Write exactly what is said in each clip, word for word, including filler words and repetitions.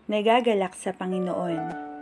nagagalak sa Panginoon.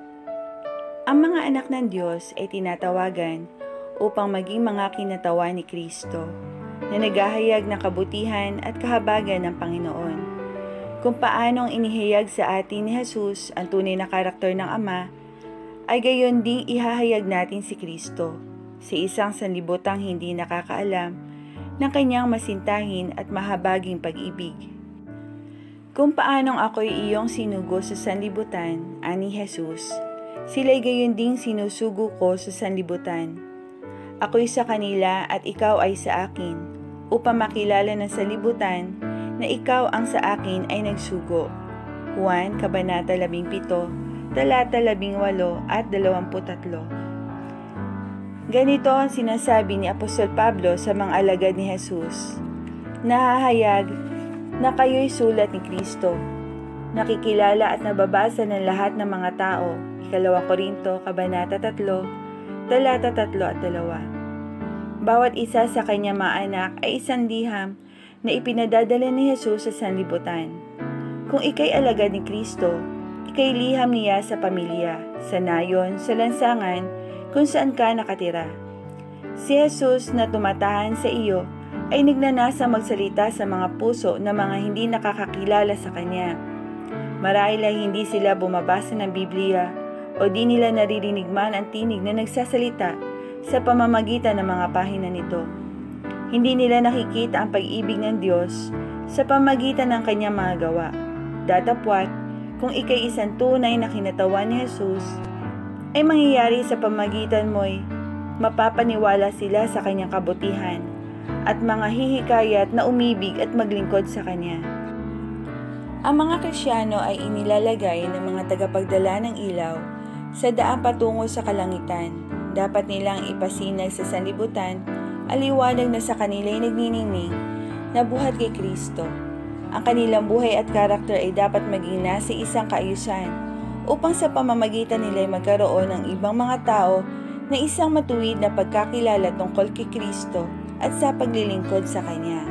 Ang mga anak ng Diyos ay tinatawagan upang maging mga kinatawan ni Kristo, na naghahayag ng kabutihan at kahabagan ng Panginoon. Kung paanong inihayag sa atin ni Jesus ang tunay na karakter ng Ama, ay gayon ding ihahayag natin si Kristo sa isang sanlibutang hindi nakakaalam ng kanyang masintahin at mahabaging pag-ibig. Kung paanong ako'y iyong sinugo sa sanlibutan, ani Jesus, sila'y gayon ding sinusugo ko sa sanlibutan. Ako'y sa kanila at ikaw ay sa akin, upang makilala ng sanlibutan na ikaw ang sa akin ay nagsugo. Juan, Kabanata labing pito, talata labing walo at dalawamput tatlo. Ganito ang sinasabi ni Apostol Pablo sa mga alagad ni Jesus. Nahahayag na kayo'y sulat ni Kristo, nakikilala at nababasa ng lahat ng mga tao. Ikalawang Korinto, Kabanata tatlo, talata tatlo at dalawa. Bawat isa sa kanyang mga anak ay isang liham na ipinadadala ni Jesus sa sanlibutan. Kung ikay alagad ni Kristo, ikay liham niya sa pamilya, sa nayon, sa lansangan, kung saan ka nakatira. Si Jesus na tumatahan sa iyo ay nagnanasa magsalita sa mga puso ng mga hindi nakakakilala sa Kanya. Marahil ay hindi sila bumabasa ng Biblia o di nila naririnig man ang tinig na nagsasalita sa pamamagitan ng mga pahina nito. Hindi nila nakikita ang pag-ibig ng Diyos sa pamamagitan ng Kanyang mga gawa. Datapwat, kung ikay isang tunay na kinatawan ni Jesus, ay mangyayari sa pamamagitan mo'y mapapaniwala sila sa Kanyang kabutihan at mga hihikayat na umibig at maglingkod sa Kanya. Ang mga Kristiyano ay inilalagay ng mga tagapagdala ng ilaw sa daan patungo sa kalangitan. Dapat nilang ipasinag sa sanlibutan ang liwanag na sa kanila ay nagniningning na buhat kay Kristo. Ang kanilang buhay at karakter ay dapat maging nasa isang kaayusan upang sa pamamagitan nila ay magkaroon ng ibang mga tao na isang matuwid na pagkakilala tungkol kay Kristo at sa paglilingkod sa Kanya.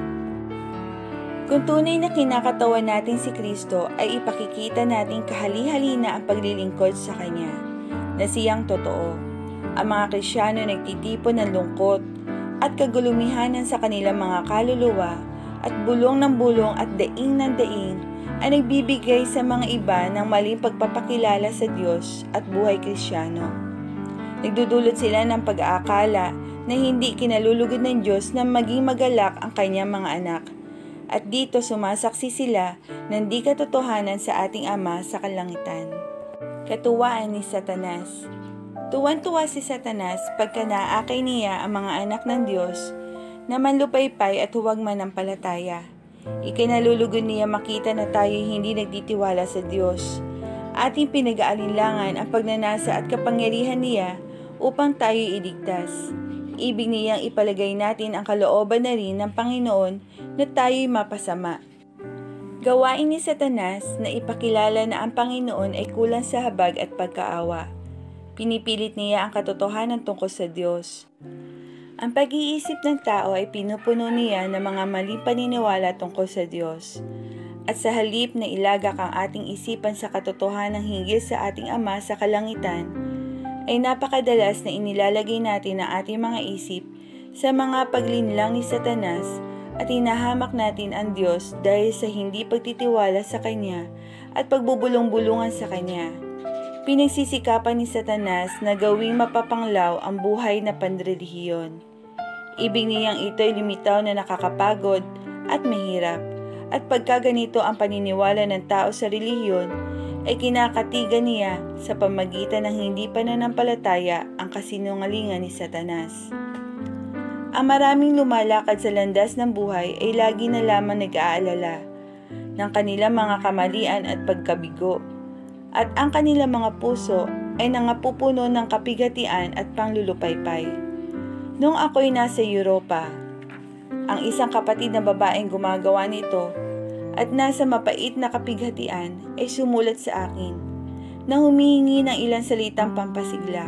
Kung tunay na kinakatawan natin si Kristo ay ipakikita natin kahali-halina ang paglilingkod sa Kanya, na siyang totoo. Ang mga Kristiyano nagtitipon ng lungkot at kagulumihanan sa kanilang mga kaluluwa at bulong ng bulong at daing ng daing ay nagbibigay sa mga iba ng maling pagpapakilala sa Diyos at buhay Kristiyano. Nagdudulot sila ng pag-aakala na hindi kinalulugod ng Diyos na maging magalak ang kanyang mga anak. At dito sumasaksi sila ng di katotohanan sa ating Ama sa kalangitan. Katuwaan ni Satanas. Tuwan-tuwa si Satanas pagka naakay niya ang mga anak ng Diyos na manlupaypay at huwag manampalataya. Ikinalulugod niya makita na tayo hindi nagtitiwala sa Diyos. Ating pinag-aalinlangan ang pagnanasa at kapangyarihan niya upang tayo iligtas. Ibig niyang ipalagay natin ang kalooban na rin ng Panginoon na tayo'y mapasama. Gawain ni Satanas na ipakilala na ang Panginoon ay kulang sa habag at pagkaawa. Pinipilit niya ang katotohanan tungkol sa Diyos. Ang pag-iisip ng tao ay pinupuno niya ng mga maling paniniwala tungkol sa Diyos. At sa halip na ilagak ang ating isipan sa katotohanan hinggil sa ating Ama sa kalangitan, ay napakadalas na inilalagay natin ang ating mga isip sa mga paglinlang ni Satanas at hinahamak natin ang Diyos dahil sa hindi pagtitiwala sa Kanya at pagbubulong-bulungan sa Kanya. Pinagsisikapan ni Satanas na gawing mapapanglaw ang buhay na panrelihiyon. Ibig niyang ito'y lumitaw na nakakapagod at mahirap, at pagka ganito ang paniniwala ng tao sa relihiyon, ay kinakatigan niya sa pamagitan ng hindi pananampalataya ang kasinungalingan ni Satanas. Ang maraming lumalakad sa landas ng buhay ay lagi na lamang nag-aalala ng kanilang mga kamalian at pagkabigo, at ang kanilang mga puso ay nangapupuno ng kapigatian at panglulupaypay. Noong ako'y nasa Europa, ang isang kapatid na babaeng gumagawa nito at nasa mapait na kapighatian ay sumulat sa akin na humihingi ng ilang salitang pampasigla.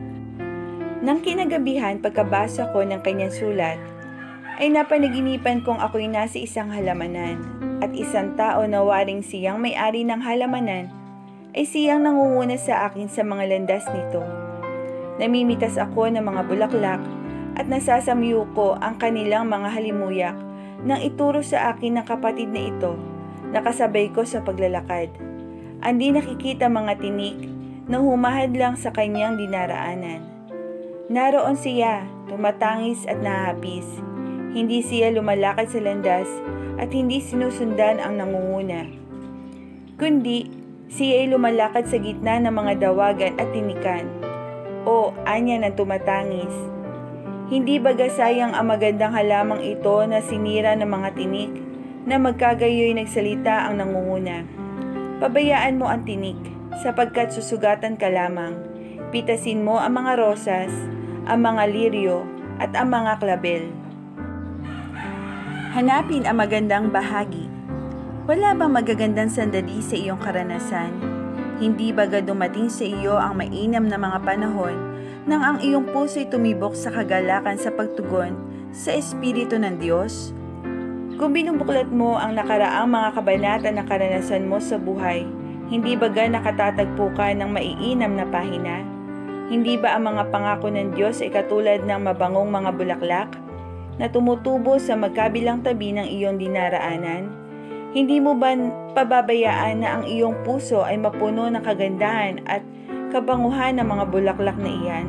Nang kinagabihan pagkabasa ko ng kanyang sulat, ay napanaginipan kong ako'y nasa isang halamanan at isang tao na waring siyang may-ari ng halamanan ay siyang nangunguna sa akin sa mga landas nito. Namimitas ako ng mga bulaklak at nasasamyo ko ang kanilang mga halimuyak nang ituro sa akin ng kapatid na ito, nakasabay ko sa paglalakad. Andi nakikita mga tinik na humahad lang sa kanyang dinaraanan. Naroon siya, tumatangis at nahahapis. Hindi siya lumalakad sa landas at hindi sinusundan ang nangunguna. Kundi, siya ay lumalakad sa gitna ng mga dawagan at tinikan. O, anya ng tumatangis. Hindi baga sayang ang magandang halamang ito na sinira ng mga tinik na magkagayoy nagsalita ang nangunguna. Pabayaan mo ang tinik sapagkat susugatan ka lamang. Pitasin mo ang mga rosas, ang mga liryo at ang mga klabel. Hanapin ang magandang bahagi. Wala bang magagandang sandali sa iyong karanasan? Hindi baga dumating sa iyo ang mainam na mga panahon nang ang iyong puso'y tumibok sa kagalakan sa pagtugon sa Espiritu ng Diyos? Kung binubuklat mo ang nakaraang mga kabanata na karanasan mo sa buhay, hindi baga nakatatagpo ka ng maiinam na pahina? Hindi ba ang mga pangako ng Diyos ay katulad ng mabangong mga bulaklak na tumutubo sa magkabilang tabi ng iyong dinaraanan? Hindi mo ba pababayaan na ang iyong puso ay mapuno ng kagandahan at kabanguhan ng mga bulaklak na iyan?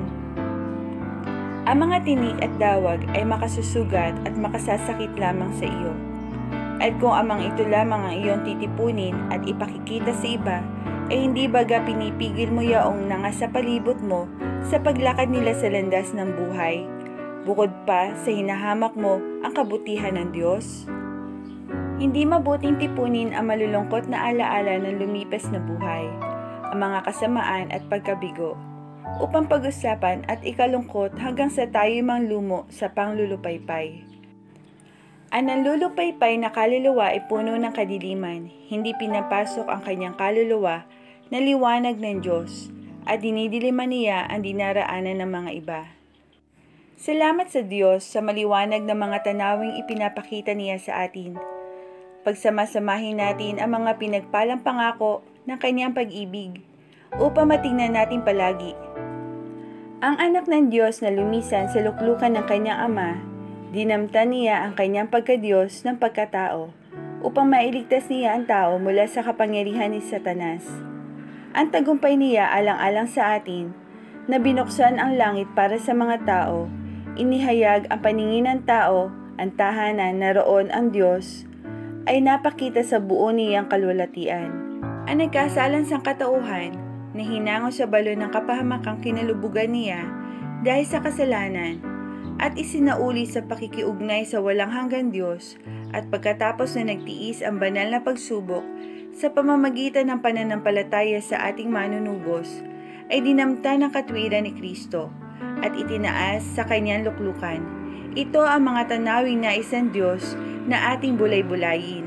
Ang mga tinik at dawag ay makasusugat at makasasakit lamang sa iyo. At kung amang ito lamang ang iyong titipunin at ipakikita sa iba, ay hindi baga pinipigil mo yaong nanga sa palibot mo sa paglakad nila sa landas ng buhay, bukod pa sa hinahamak mo ang kabutihan ng Diyos? Hindi mabuting tipunin ang malulungkot na alaala ng lumipas na buhay, ang mga kasamaan at pagkabigo, upang pag-usapan at ikalungkot hanggang sa tayo'y manglumo sa panglulupaypay. Ang nanlulupaypay na kaluluwa ay puno ng kadiliman, hindi pinapasok ang kanyang kaluluwa na liwanag ng Diyos, at dinidiliman niya ang dinaraanan ng mga iba. Salamat sa Diyos sa maliwanag na mga tanawing ipinapakita niya sa atin. Pagsamasamahin natin ang mga pinagpalang pangako ng kanyang pag-ibig, upang matingnan natin palagi. Ang anak ng Diyos na lumisan sa luklukan ng kanyang ama, dinamtan niya ang kanyang pagkadiyos ng pagkatao, upang mailigtas niya ang tao mula sa kapangyarihan ni Satanas. Ang tagumpay niya alang-alang sa atin, na binuksan ang langit para sa mga tao, inihayag ang paningin ng tao, ang tahanan na roon ang Diyos, ay napakita sa buo niyang kalwalatian. Ang nagkasalang sangkatauhan na hinango sa balon ng kapahamakang kinalubugan niya dahil sa kasalanan at isinauli sa pakikiugnay sa walang hanggang Diyos, at pagkatapos na nagtiis ang banal na pagsubok sa pamamagitan ng pananampalataya sa ating manunubos, ay dinamta ng katwiran ni Kristo at itinaas sa kanyang luklukan. Ito ang mga tanawing nais ng Diyos na ating bulay-bulayin.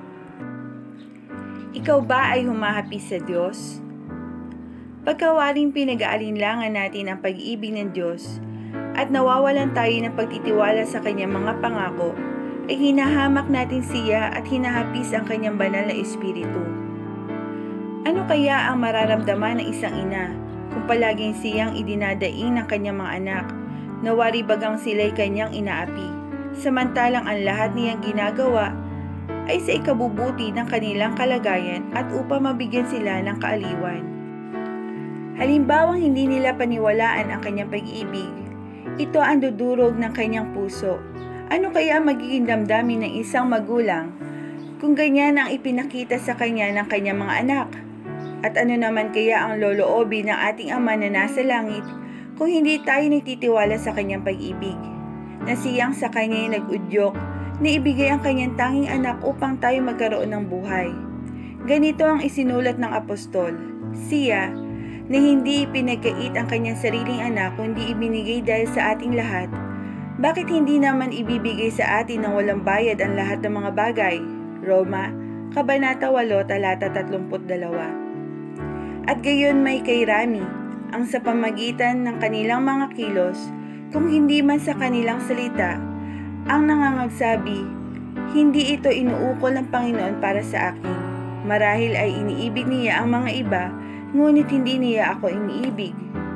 Ikaw ba ay humahapis sa Diyos? Pagkawaring pinag-aalinlangan natin ang pag-ibig ng Diyos at nawawalan tayo ng pagtitiwala sa kanyang mga pangako, ay hinahamak natin siya at hinahapis ang kanyang banal na espiritu. Ano kaya ang mararamdaman ng isang ina kung palaging siyang idinadaing ng kanyang mga anak, nawari bagang sila'y kanyang inaapi, samantalang ang lahat niyang ginagawa ay sa ikabubuti ng kanilang kalagayan at upang mabigyan sila ng kaaliwan? Halimbawang hindi nila paniwalaan ang kanyang pag-ibig, ito ang dudurog ng kanyang puso. Ano kaya magiging damdamin ng isang magulang kung ganyan ang ipinakita sa kanya ng kanyang mga anak? At ano naman kaya ang loloobin ng ating Ama na nasa langit kung hindi tayo nagtitiwala sa kanyang pag-ibig, na siyang sa kanya nag-udyok na ibigay ang kanyang tanging anak upang tayo magkaroon ng buhay? Ganito ang isinulat ng apostol, siya na hindi ipinagkait ang kanyang sariling anak kundi ibinigay dahil sa ating lahat, bakit hindi naman ibibigay sa atin ng walang bayad ang lahat ng mga bagay? Roma, Kabanata eight, talata thirty-two. At gayon may kay Rami, ang sa pamagitan ng kanilang mga kilos, kung hindi man sa kanilang salita, ang nangangagsabi, hindi ito inuukol ng Panginoon para sa akin, Marahil ay iniibig niya ang mga iba, ngunit hindi niya ako iniibig.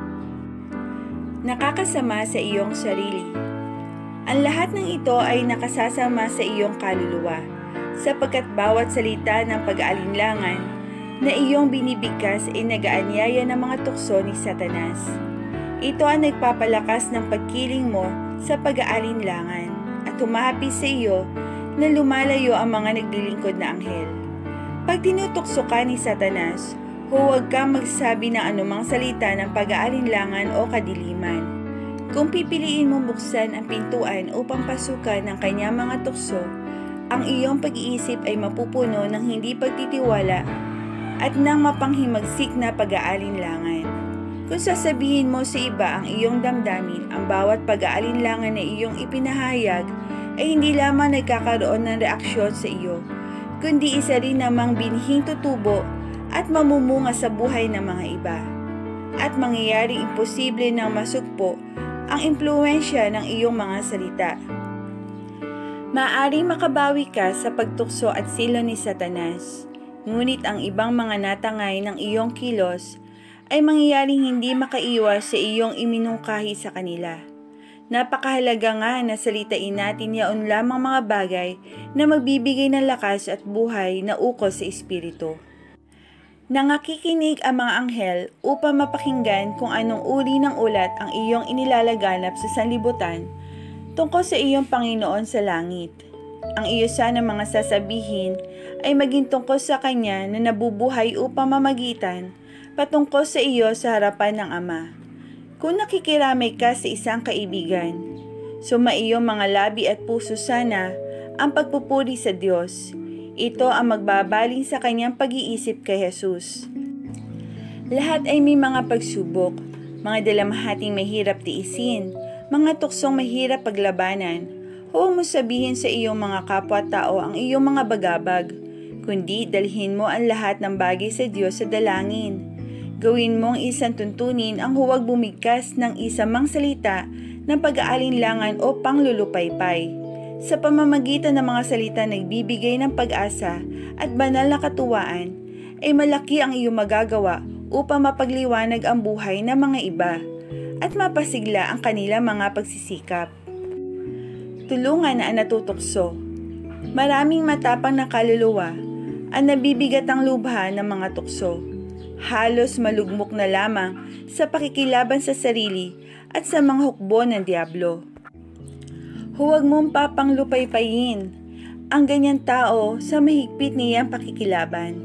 Nakakasama sa iyong sarili. Ang lahat ng ito ay nakasasama sa iyong kaluluwa, sapagkat bawat salita ng pag-aalinlangan na iyong binibigkas ay nag-aanyaya ng mga tukso ni Satanas. Ito ang nagpapalakas ng pagkiling mo sa pag-aalinlangan at humahapis sa iyo na lumalayo ang mga naglilingkod na anghel. Pag tinutukso ka ni Satanas, huwag kang magsabi ng anumang salita ng pag-aalinlangan o kadiliman. Kung pipiliin mong buksan ang pintuan upang pasukan ng kanyang mga tukso, ang iyong pag-iisip ay mapupuno ng hindi pagtitiwala at ng mapanghimagsik na pag-aalinlangan. Kung sasabihin mo sa iba ang iyong damdamin, ang bawat pag-aalinlangan na iyong ipinahayag ay hindi lamang nagkakaroon ng reaksyon sa iyo, kundi isa rin namang binhing tutubo at mamumunga sa buhay ng mga iba. At mangyayaring imposible nang masugpo ang impluwensya ng iyong mga salita. Maaring makabawi ka sa pagtukso at silo ni Satanas, ngunit ang ibang mga natangay ng iyong kilos ay mangyayaring hindi makaiwas sa iyong iminungkahi sa kanila. Napakahalaga nga na salitain natin yaon lamang mga bagay na magbibigay ng lakas at buhay na ukol sa Espiritu. Nangakikinig ang mga anghel upang mapakinggan kung anong uri ng ulat ang iyong inilalaganap sa sanlibutan tungkol sa iyong Panginoon sa langit. Ang iyo sana mga sasabihin ay maging tungkol sa Kanya na nabubuhay upang mamagitan patungkol sa iyo sa harapan ng Ama. Kung nakikiramay ka sa isang kaibigan, sumaiyong mga labi at puso sana ang pagpupuri sa Diyos. Ito ang magbabaling sa kanyang pag-iisip kay Jesus. Lahat ay may mga pagsubok, mga dalamhating mahirap tiisin, mga tuksong mahirap paglabanan. Huwag mo sabihin sa iyong mga kapwa-tao ang iyong mga bagabag, kundi dalhin mo ang lahat ng bagay sa Diyos sa dalangin. Gawin mong isang tuntunin ang huwag bumigkas ng isamang salita ng pag-aalinlangan o panglulupaypay. Sa pamamagitan ng mga salita nagbibigay ng pag-asa at banal na katuwaan, ay malaki ang iyong magagawa upang mapagliwanag ang buhay ng mga iba at mapasigla ang kanilang mga pagsisikap. Tulungan na ang natutukso. Maraming matapang na kaluluwa ang nabibigat ang lubha ng mga tukso. Halos malugmok na lamang sa pakikilaban sa sarili at sa mga hukbo ng diablo. Huwag mong papanglupaypayin ang ganyang tao sa mahigpit niyang pakikilaban.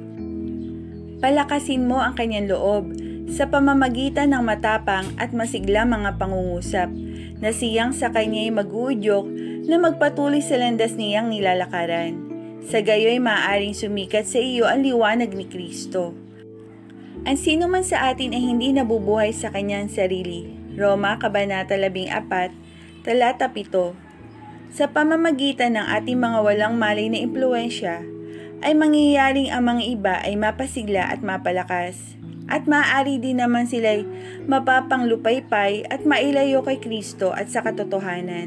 Palakasin mo ang kanyang loob sa pamamagitan ng matapang at masiglang mga pangungusap na siyang sa kanya'y mag-uudyok na magpatuloy sa landas niyang nilalakaran. Sa gayo'y maaaring sumikat sa iyo ang liwanag ni Kristo. Ang sino man sa atin ay hindi nabubuhay sa kanyang sarili. Roma, Kabanata labing apat, talata pito. Sa pamamagitan ng ating mga walang malay na impluwensya, ay mangyayaring ang mga iba ay mapasigla at mapalakas. At maaari din naman sila'y mapapanglupaypay at mailayo kay Kristo at sa katotohanan.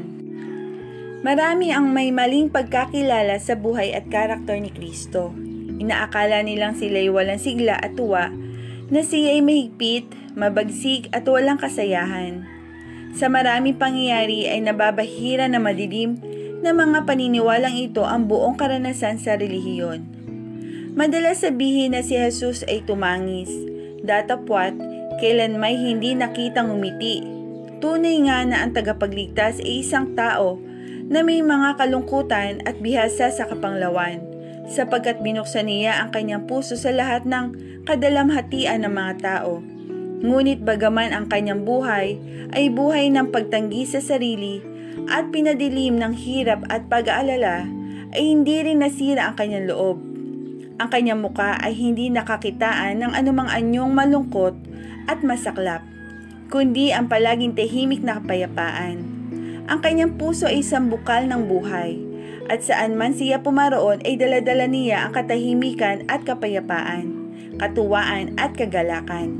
Marami ang may maling pagkakilala sa buhay at karakter ni Kristo. Inaakala nilang sila'y walang sigla at tuwa, na siya ay mahigpit, mabagsik at walang kasayahan. Sa maraming pangyayari ay nababahira na madilim na mga paniniwalang ito ang buong karanasan sa relihiyon. Madalas sabihin na si Jesus ay tumangis, datapwat, kailan may hindi nakitang umiti. Tunay nga na ang tagapagligtas ay isang tao na may mga kalungkutan at bihasa sa kapanglawan, sapagkat binuksan niya ang kanyang puso sa lahat ng kadalamhatian ng mga tao. Ngunit bagaman ang kanyang buhay ay buhay ng pagtanggi sa sarili at pinadilim ng hirap at pag-aalala, ay hindi rin nasira ang kanyang loob. Ang kanyang muka ay hindi nakakitaan ng anumang anyong malungkot at masaklap, kundi ang palaging tahimik na kapayapaan. Ang kanyang puso ay isang bukal ng buhay, at saan man siya pumaroon ay daladala niya ang katahimikan at kapayapaan, katuwaan at kagalakan.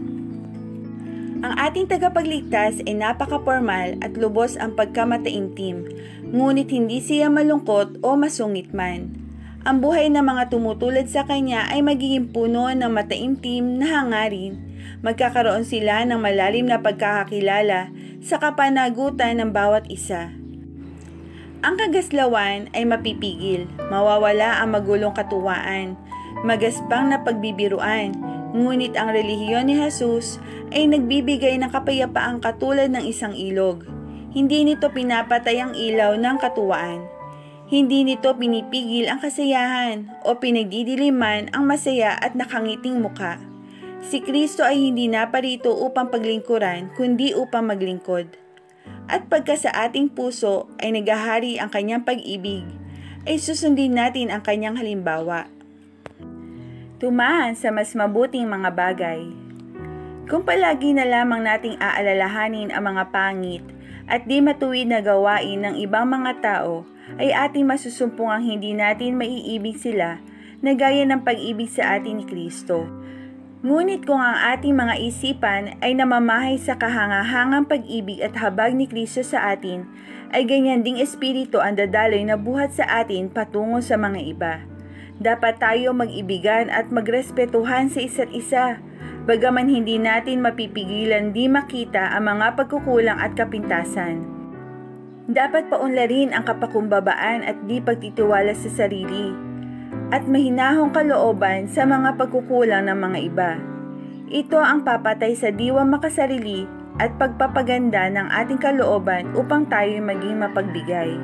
Ang ating tagapagligtas ay napaka-formal at lubos ang pagkamataimtim, ngunit hindi siya malungkot o masungit man. Ang buhay ng mga tumutulad sa kanya ay magiging puno ng mataimtim na hangarin. Magkakaroon sila ng malalim na pagkakakilala sa kapanagutan ng bawat isa. Ang kagaslawan ay mapipigil, mawawala ang magulong katuwaan, magaspang na pagbibiruan, ngunit ang relihiyon ni Jesus ay nagbibigay ng kapayapaang katulad ng isang ilog. Hindi nito pinapatay ang ilaw ng katuwaan. Hindi nito pinipigil ang kasiyahan o pinagdidiliman ang masaya at nakangiting muka. Si Kristo ay hindi naparito upang paglingkuran, kundi upang maglingkod. At pagka sa ating puso ay naghahari ang kanyang pag-ibig, ay susundin natin ang kanyang halimbawa. Tumahan sa mas mabuting mga bagay. Kung palagi na lamang nating aalalahanin ang mga pangit at di matuwid na gawain ng ibang mga tao, ay ating masusumpong ang hindi natin maiibig sila na gaya ng pag-ibig sa atin ni Kristo. Ngunit kung ang ating mga isipan ay namamahay sa kahangahangang pag-ibig at habag ni Kristo sa atin, ay ganyan ding espiritu ang dadaloy na buhat sa atin patungo sa mga iba. Dapat tayo mag-ibigan at magrespetuhan sa isa't isa, bagaman hindi natin mapipigilan di makita ang mga pagkukulang at kapintasan. Dapat paunlarin ang kapakumbabaan at di pagtitiwala sa sarili, at mahinahong kalooban sa mga pagkukulang ng mga iba. Ito ang papatay sa diwang makasarili at pagpapaganda ng ating kalooban upang tayo maging mapagbigay.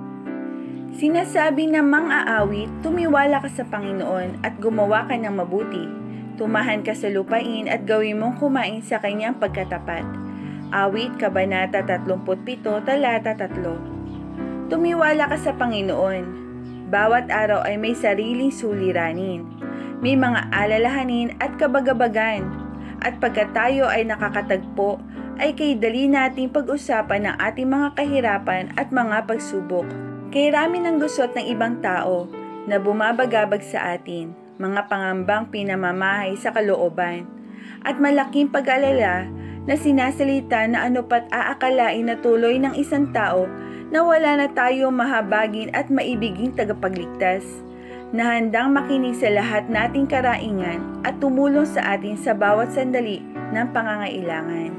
Sinasabi ng mang-aawit, tumiwala ka sa Panginoon at gumawa ka ng mabuti. Tumahan ka sa lupain at gawin mong kumain sa kanyang pagkatapat. Awit, Kabanata thirty-seven, talata three. Tumiwala ka sa Panginoon. Bawat araw ay may sariling suliranin. May mga alalahanin at kabagabagan. At pagka tayo ay nakakatagpo, ay kay dali nating pag-usapan ng ating mga kahirapan at mga pagsubok. Kay rami ng gusot ng ibang tao na bumabagabag sa atin, mga pangambang pinamamahay sa kalooban, at malaking pag-alala na sinasalita na ano pat aakalain na tuloy ng isang tao na wala na tayo mahabagin at maibiging tagapagligtas, na handang makinig sa lahat nating karaingan at tumulong sa atin sa bawat sandali ng pangangailangan.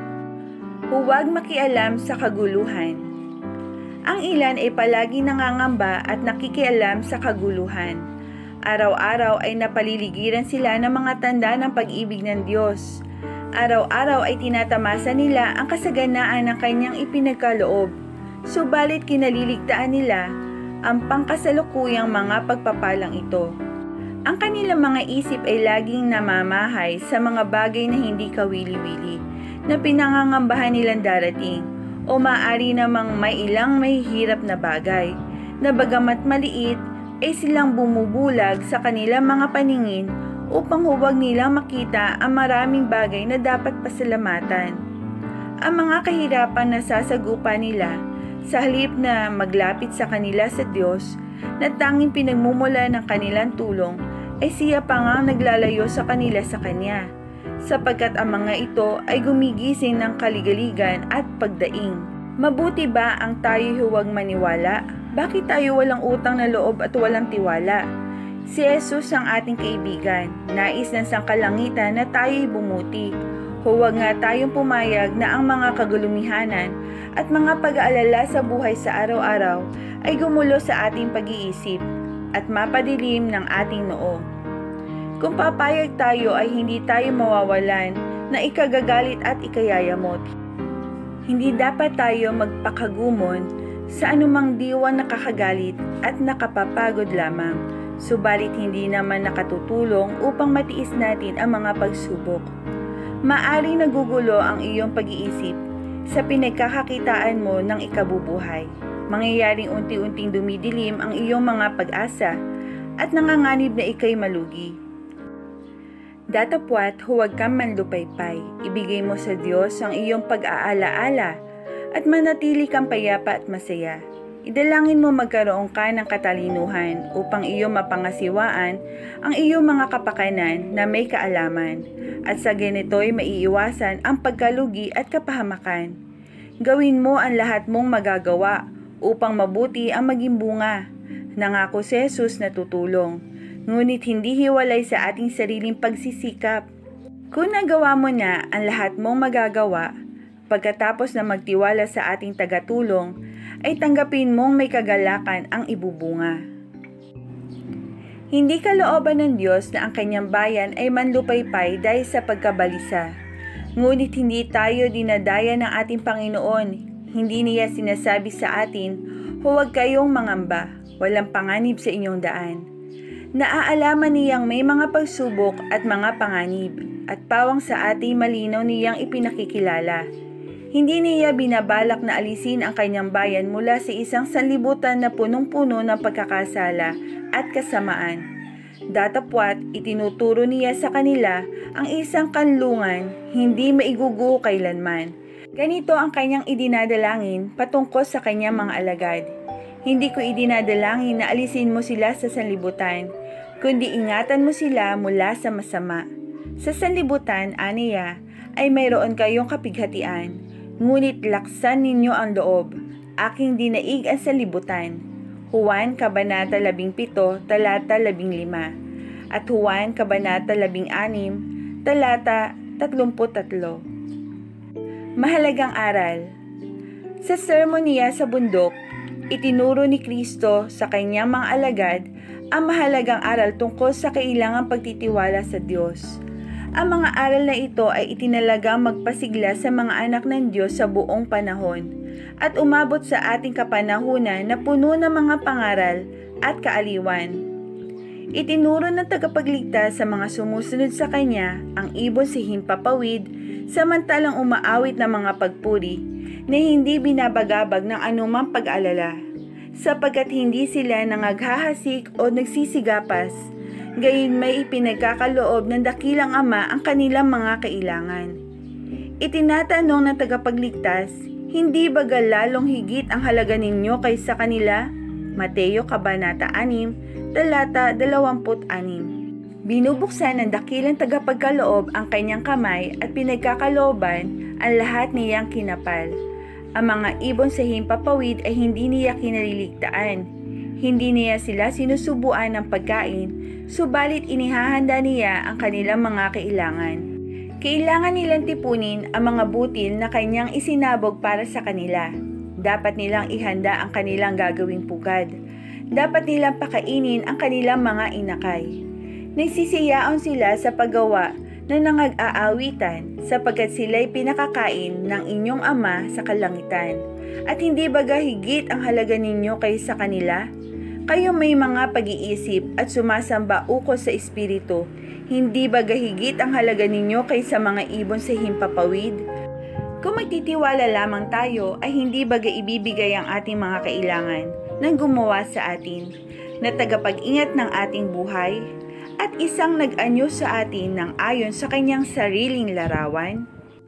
Huwag makialam sa kaguluhan. Ang ilan ay palagi nangangamba at nakikialam sa kaguluhan. Araw-araw ay napaliligiran sila ng mga tanda ng pag-ibig ng Diyos. Araw-araw ay tinatamasa nila ang kasaganaan ng kanyang ipinagkaloob, subalit kinaliligtaan nila ang pangkasalukuyang mga pagpapalang ito. Ang kanilang mga isip ay laging namamahay sa mga bagay na hindi kawili-wili, na pinangangambahan nilang darating, o maaari namang may ilang mahihirap na bagay, na bagamat maliit, ay silang bumubulag sa kanilang mga paningin upang huwag nilang makita ang maraming bagay na dapat pasalamatan. Ang mga kahirapan na sasagupa nila, sa halip na maglapit sa kanila sa Diyos, na tanging pinagmumula ng kanilang tulong, ay siya pa nga naglalayo sa kanila sa Kanya, sapagkat ang mga ito ay gumigising ng kaligaligan at pagdaing. Mabuti ba ang tayo huwag maniwala? Bakit tayo walang utang na loob at walang tiwala? Si Jesus ang ating kaibigan, nais ng sangkalangitan na tayo'y bumuti. Huwag nga tayong pumayag na ang mga kagulumihanan at mga pag-aalala sa buhay sa araw-araw ay gumulo sa ating pag-iisip at mapadilim ng ating noo. Kung papayag tayo ay hindi tayo mawawalan na ikagagalit at ikayayamot. Hindi dapat tayo magpakagumon sa anumang diwa nakakagalit at nakapapagod lamang, subalit hindi naman nakatutulong upang matiis natin ang mga pagsubok. Maaring nagugulo ang iyong pag-iisip sa pinagkakakitaan mo ng ikabubuhay. Mangyayaring unti-unting dumidilim ang iyong mga pag-asa at nanganganib na ikay malugi. Datapwat huwag kang manlupaypay. Ibigay mo sa Diyos ang iyong pag-aalaala at manatili kang payapa at masaya. Idalangin mo magkaroon ka ng katalinuhan upang iyong mapangasiwaan ang iyong mga kapakanan na may kaalaman, at sa ganito'y maiiwasan ang pagkalugi at kapahamakan. Gawin mo ang lahat mong magagawa upang mabuti ang maging bunga Nangako si Jesus na tutulong, ngunit hindi hiwalay sa ating sariling pagsisikap. Kung nagawa mo na ang lahat mong magagawa, pagkatapos na magtiwala sa ating tagatulong, ay tanggapin mong may kagalakan ang ibubunga. Hindi kalooban ng Diyos na ang kanyang bayan ay manlupaypay dahil sa pagkabalisa. Ngunit hindi tayo dinadaya ng ating Panginoon. Hindi niya sinasabi sa atin, huwag kayong mangamba, walang panganib sa inyong daan. Naaalaman niyang may mga pagsubok at mga panganib, at pawang sa ating malinaw niyang ipinakikilala. Hindi niya binabalak na alisin ang kanyang bayan mula sa isang sanlibutan na punong-puno ng pagkakasala at kasamaan. Datapwat, itinuturo niya sa kanila ang isang kanlungan, hindi maiguguho kailanman. Ganito ang kanyang idinadalangin patungkol sa kanyang mga alagad. Hindi ko idinadalangin na alisin mo sila sa sanlibutan, kundi ingatan mo sila mula sa masama. Sa sanlibutan, aniya, ay mayroon kayong kapighatian, ngunit laksan ninyo ang loob. Aking dinaig ang sanlibutan. Juan Kabanata labing pito, talata labing lima, at Juan Kabanata labing anim, talata tatlumput tatlo. Mahalagang aral. Sa sermon niya sa bundok, itinuro ni Kristo sa kanyang mga alagad ang mahalagang aral tungkol sa kailangang pagtitiwala sa Diyos. Ang mga aral na ito ay itinalagang magpasigla sa mga anak ng Diyos sa buong panahon at umabot sa ating kapanahunan na puno ng mga pangaral at kaaliwan. Itinuro ng tagapagligtas sa mga sumusunod sa Kanya ang ibon sa himpapawid samantalang umaawit ng mga pagpuri na hindi binabagabag ng anumang pag-alala, sapagkat hindi sila nangaghahasik o nagsisigapas, gayon may ipinagkakaloob ng dakilang Ama ang kanilang mga kailangan. Itinatanong ng tagapagligtas, hindi ba lalong higit ang halaga ninyo kaysa kanila? Mateo Kabanata anim, talata dalawamput anim. Binubuksan ng dakilang tagapagkaloob ang kanyang kamay at pinagkakalooban ang lahat niyang kinapal. Ang mga ibon sa himpapawid ay hindi niya kinaliligtaan. Hindi niya sila sinusubuan ng pagkain, subalit inihahanda niya ang kanilang mga kailangan. Kailangan nilang tipunin ang mga butil na kanyang isinabog para sa kanila. Dapat nilang ihanda ang kanilang gagawing pugad. Dapat nilang pakainin ang kanilang mga inakay. Nagsisiyaon sila sa paggawa na nangag-aawitan sapagkat sila'y pinakakain ng inyong Ama sa kalangitan. At hindi baga higit ang halaga ninyo kaysa kanila? Kayo may mga pag-iisip at sumasamba ukol sa Espiritu. Hindi baga higit ang halaga ninyo kaysa mga ibon sa himpapawid? Kung magtitiwala lamang tayo ay hindi baga ibibigay ang ating mga kailangan ng gumawa sa atin, na tagapag-ingat ng ating buhay, at isang nag-anyo sa atin ng ayon sa kanyang sariling larawan?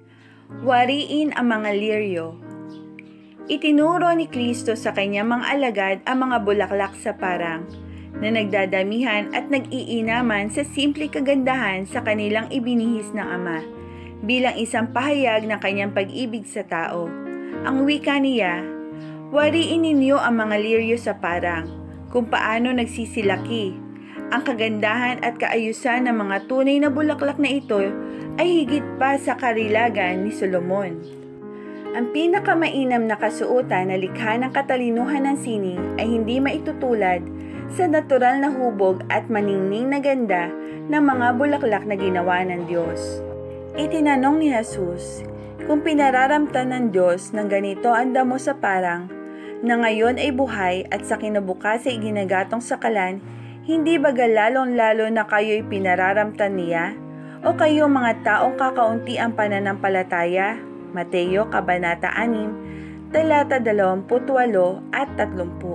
Wariin ang mga liryo. Itinuro ni Kristo sa kanyang mga alagad ang mga bulaklak sa parang, na nagdadamihan at nag-iinaman sa simple kagandahan sa kanilang ibinihis ng Ama, bilang isang pahayag ng kanyang pag-ibig sa tao. Ang wika niya, wariin ninyo ang mga liryo sa parang, kung paano nagsisilaki. Ang kagandahan at kaayusan ng mga tunay na bulaklak na ito ay higit pa sa karilagan ni Solomon. Ang pinakamainam na kasuotan na likha ng katalinuhan ng sining ay hindi maitutulad sa natural na hubog at maningning na ganda ng mga bulaklak na ginawa ng Diyos. Itinanong ni Jesus, kung pinararamtan ng Diyos ng ganito ang damo sa parang, na ngayon ay buhay at sa kinabukas ay ginagatong sa kalan, hindi ba lalong-lalo na kayo'y pinararamtan niya? O kayo mga taong kakaunti ang pananampalataya? Mateo Kabanata anim, talata dalawamput walo at tatlumpu.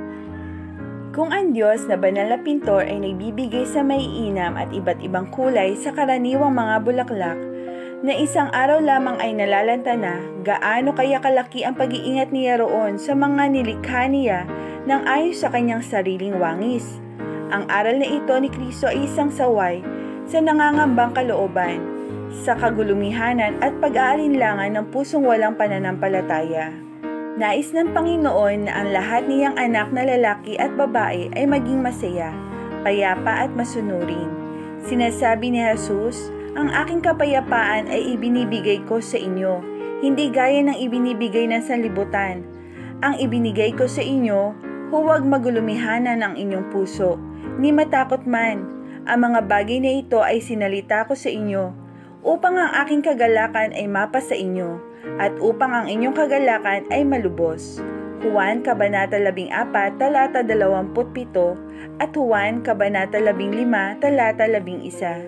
Kung ang Diyos na banal na pintor ay nagbibigay sa maiinam at iba't ibang kulay sa karaniwang mga bulaklak, na isang araw lamang ay nalalanta na, gaano kaya kalaki ang pag-iingat niya roon sa mga nilikha niya nang ayon sa kanyang sariling wangis. Ang aral na ito ni Kristo ay isang saway sa nangangambang kalooban, sa kagulumihanan at pag-aalinlangan ng pusong walang pananampalataya. Nais ng Panginoon na ang lahat niyang anak na lalaki at babae ay maging masaya, payapa at masunurin. Sinasabi ni Jesus, "Ang aking kapayapaan ay ibinibigay ko sa inyo, hindi gaya ng ibinibigay ng sanlibutan. Ang ibinigay ko sa inyo, huwag magulumihanan ang inyong puso, ni matakot man. Ang mga bagay na ito ay sinalita ko sa inyo, upang ang aking kagalakan ay mapa sa inyo, at upang ang inyong kagalakan ay malubos." Juan Kabanata labing apat, talata dalawamput pito at Juan Kabanata labing lima, talata labing isa.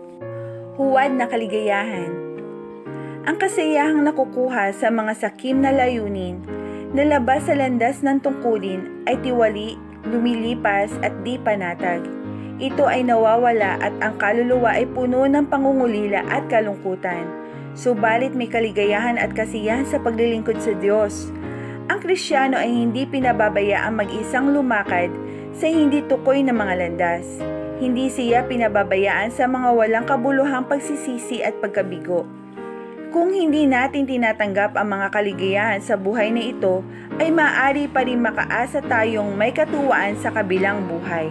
Huwad na kaligayahan. Ang kasayahang nakukuha sa mga sakim na layunin na labas sa landas ng tungkulin ay tiwali, lumilipas at di panatag. Ito ay nawawala at ang kaluluwa ay puno ng pangungulila at kalungkutan. Subalit may kaligayahan at kasiyahan sa paglilingkod sa Diyos. Ang Kristiyano ay hindi pinababayaang mag-isang lumakad sa hindi tukoy na mga landas. Hindi siya pinababayaan sa mga walang kabuluhang pagsisisi at pagkabigo. Kung hindi natin tinatanggap ang mga kaligayahan sa buhay na ito, ay maaari pa rin makaasa tayong may katuwaan sa kabilang buhay.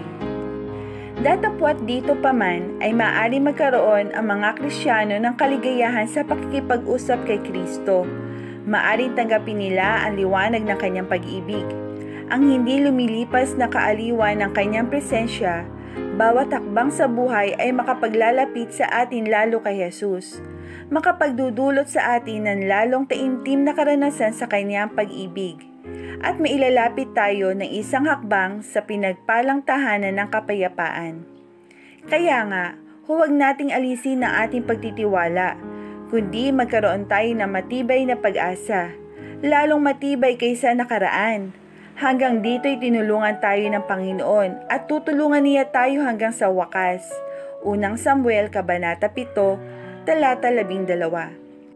Datapwat dito pa man ay maaari magkaroon ang mga Kristiyano ng kaligayahan sa pakikipag-usap kay Kristo. Maaring tanggapin nila ang liwanag ng kanyang pag-ibig, ang hindi lumilipas na kaaliwan ng kanyang presensya. Bawat hakbang sa buhay ay makapaglalapit sa atin lalo kay Jesus, makapagdudulot sa atin ng lalong taimtim na karanasan sa kanyang pag-ibig, at mailalapit tayo ng isang hakbang sa pinagpalang tahanan ng kapayapaan. Kaya nga, huwag nating alisin ang ating pagtitiwala, kundi magkaroon tayo ng matibay na pag-asa, lalong matibay kaysa nakaraan. Hanggang dito'y tinulungan tayo ng Panginoon at tutulungan niya tayo hanggang sa wakas. Unang Samuel, Kabanata pito, talata labing dalawa.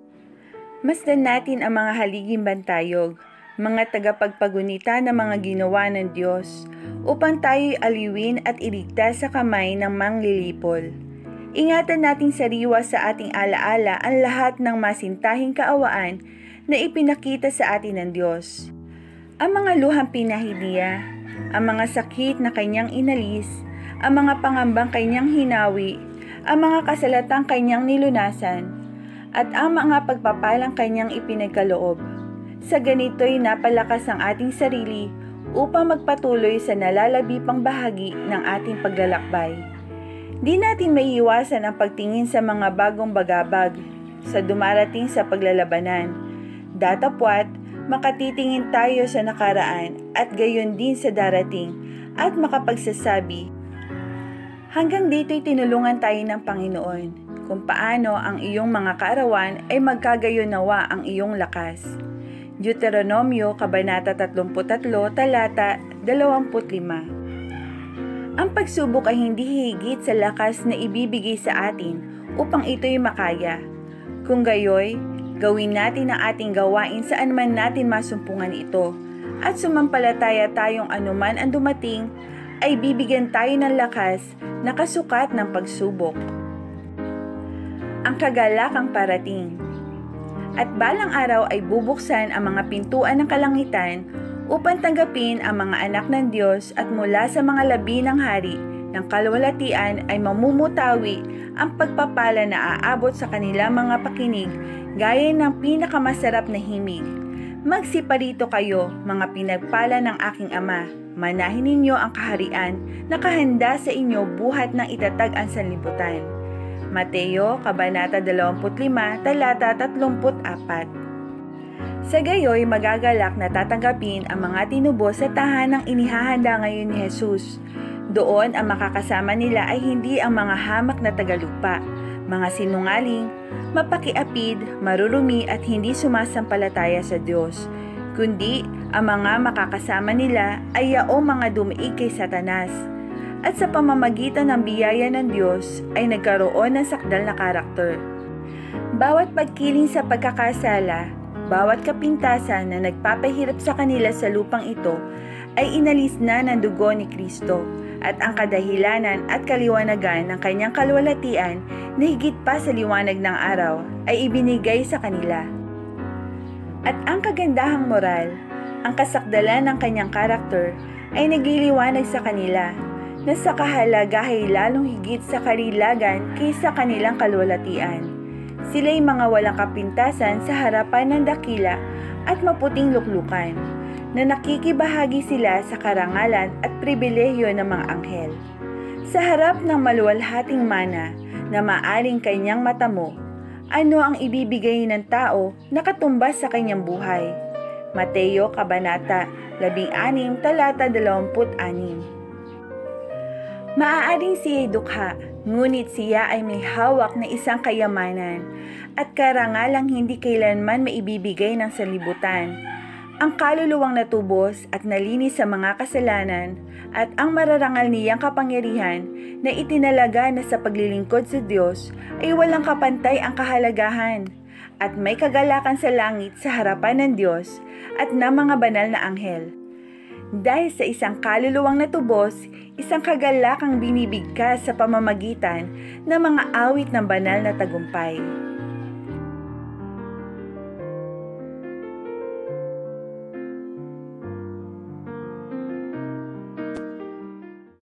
Masdan natin ang mga haliging bantayog, mga tagapagpagunita ng mga ginawa ng Diyos, upang tayo'y aliwin at iligtas sa kamay ng manglilipol. Ingatan nating sariwa sa ating alaala ang lahat ng masintahing kaawaan na ipinakita sa atin ng Diyos. Ang mga luhang pinahid niya, ang mga sakit na kanyang inalis, ang mga pangambang kanyang hinawi, ang mga kasalatang kanyang nilunasan, at ang mga pagpapalang kanyang ipinagkaloob. Sa ganito'y napalakas ang ating sarili upang magpatuloy sa nalalabipang bahagi ng ating paglalakbay. Di natin maiiwasan ang pagtingin sa mga bagong bagabag, sa dumarating sa paglalabanan. Datapwat, makatitingin tayo sa nakaraan at gayon din sa darating at makapagsasabi, hanggang dito'y tinulungan tayo ng Panginoon kung paano ang iyong mga kaarawan ay magkagayon nawa ang iyong lakas. Deuteronomio, Kabanata tatlumpu't tatlo, talata dalawamput lima. Ang pagsubok ay hindi higit sa lakas na ibibigay sa atin upang ito'y makaya. Kung gayoy, gawin natin ang ating gawain saan man natin masumpungan ito, at sumampalataya tayong anuman ang dumating, ay bibigyan tayo ng lakas na kasukat ng pagsubok. Ang kagalakang parating. At balang araw ay bubuksan ang mga pintuan ng kalangitan upang tanggapin ang mga anak ng Diyos, at mula sa mga labi ng hari ng kalwalatian ay mamumutawi ang pagpapala na aabot sa kanilang mga pakinig gaya ng pinakamasarap na himig. Magsiparito kayo, mga pinagpala ng aking Ama. Manahin ninyo ang kaharian na kahanda sa inyo buhat ng itatag ang sanlibutan. Mateo, Kabanata dalawampu't lima, talata tatlumput apat. Sa gayoy, magagalak na tatanggapin ang mga tinubo sa tahanang inihahanda ngayon ni Jesus. Doon ang makakasama nila ay hindi ang mga hamak na tagalupa, mga sinungaling, mapakiapid, marurumi at hindi sumasampalataya sa Diyos, kundi ang mga makakasama nila ay yaong mga dumaig kay Satanas, at sa pamamagitan ng biyaya ng Diyos ay nagkaroon ng sakdal na karakter. Bawat pagkiling sa pagkakasala, bawat kapintasan na nagpapahirap sa kanila sa lupang ito ay inalis na ng dugo ni Kristo, at ang kadahilanan at kaliwanagan ng kanyang kalwalatian na higit pa sa liwanag ng araw ay ibinigay sa kanila. At ang kagandahang moral, ang kasakdalan ng kanyang karakter ay nagliliwanag sa kanila na sa kahalaga ay lalong higit sa karilagan kaysa kanilang kalwalatian. Sila'y mga walang kapintasan sa harapan ng dakila at maputing luklukan, na nakikibahagi sila sa karangalan at pribilehyo ng mga anghel. Sa harap ng maluwalhating mana na maaring kanyang matamo, ano ang ibibigay ng tao na katumbas sa kanyang buhay? Mateo Kabanata labing anim talata dalawamput anim. Maaaring siya'y dukha, ngunit siya ay may hawak na isang kayamanan at karangalang hindi kailanman maibibigay ng sanlibutan. Ang kaluluwang natubos at nalinis sa mga kasalanan at ang mararangal niyang kapangyarihan na itinalaga na sa paglilingkod sa Diyos ay walang kapantay ang kahalagahan at may kagalakan sa langit sa harapan ng Diyos at ng mga banal na anghel. Dahil sa isang kaluluwang natubos, isang kagalakang binibigkas sa pamamagitan ng mga awit ng banal na tagumpay.